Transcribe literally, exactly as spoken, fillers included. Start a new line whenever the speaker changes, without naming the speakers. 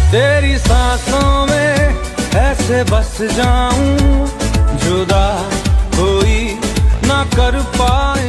तेरी सांसों में ऐसे बस जाऊं, जुदा कोई ना कर पाए